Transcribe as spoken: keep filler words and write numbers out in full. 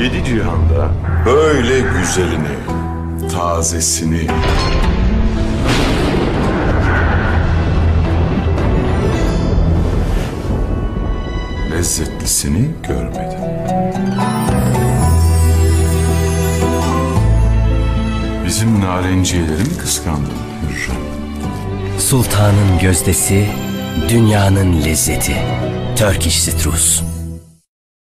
Yedi cihanda böyle güzelini, tazesini, lezzetlisini görmedim. Bizim narenciyeleri mi kıskandın Hürrem? Sultanın gözdesi, dünyanın lezzeti. Turkish Citrus.